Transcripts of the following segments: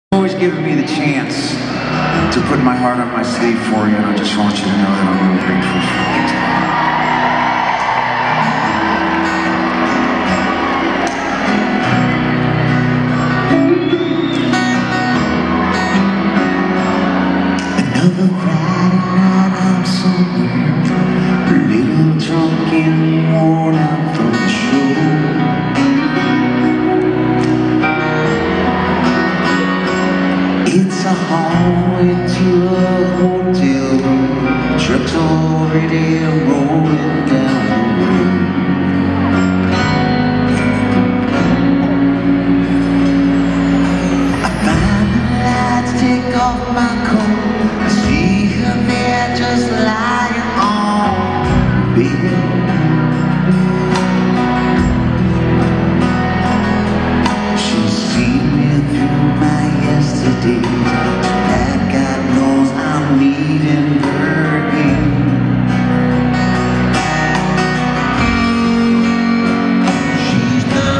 Always giving me the chance to put my heart on my sleeve for you, and I just want you to know that I'm really grateful for it. Another Friday night, I'm somewhere, a little drunk and worn out from the show. It's a hallway to a hotel room. Truck's already rolling down the road. I finally lights, take off my coat. I see her there just lying on the bed. She's seen me through my yesterdays. That God knows I'm needing her again. She's the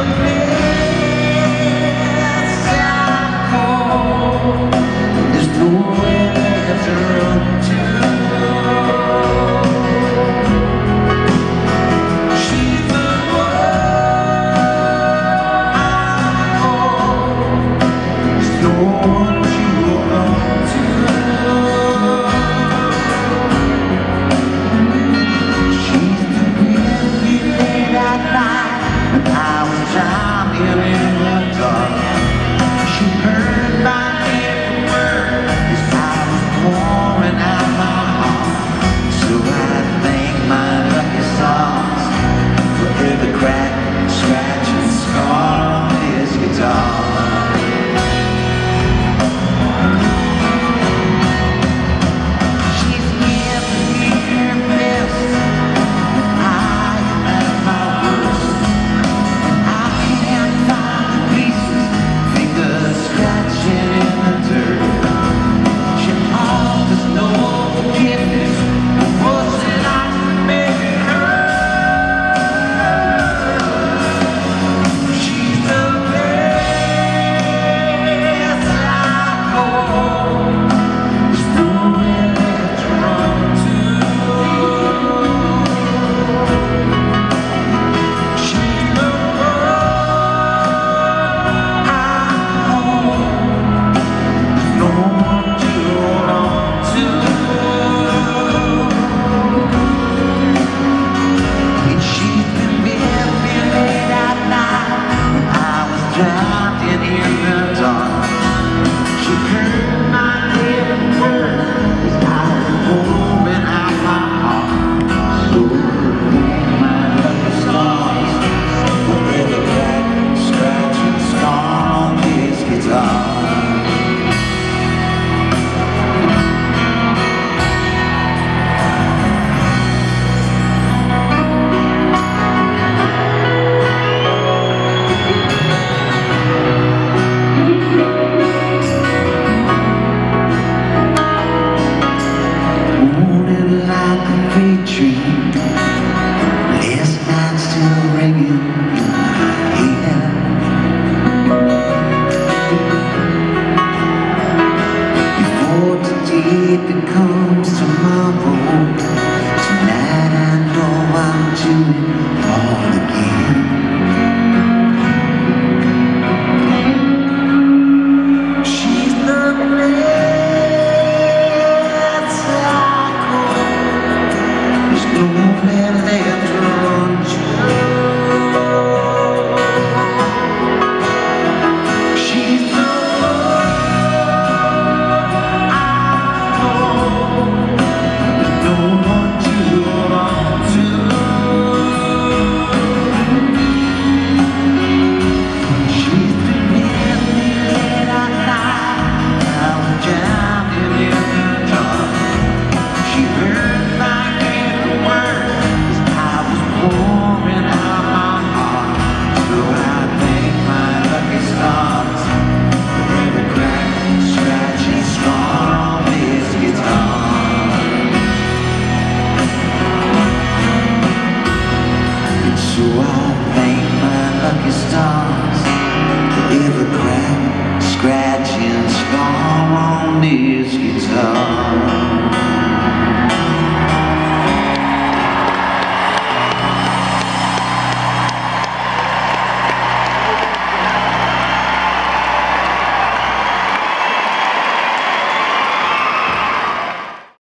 place I call. There's nowhere left to run to. She's the one I call. There's no